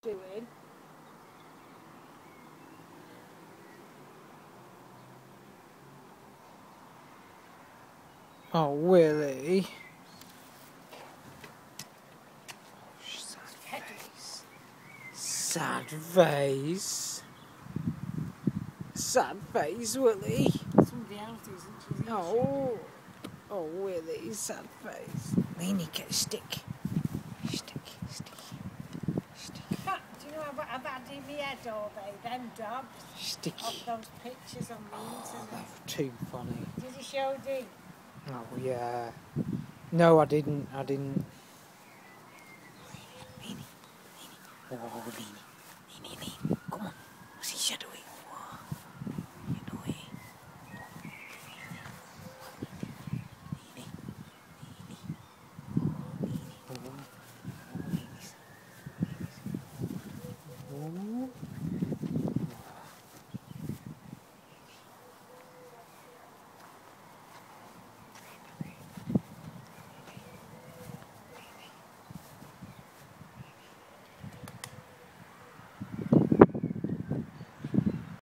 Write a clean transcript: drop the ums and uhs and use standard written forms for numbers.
Doing? Oh, Willie. Sad face. Sad face. Sad face, Willie. Somebody else isn't she? Oh. Oh, Willie, sad face. Leanie, get a stick. Stick. Do you know I've had in my head all day, them dogs, Sticky. of those pictures on the Oh, internet. they were too funny. Did you show Dee? Oh, yeah. No, I didn't. Leanie. Oh, Leanie. Come on. What's he shadowing?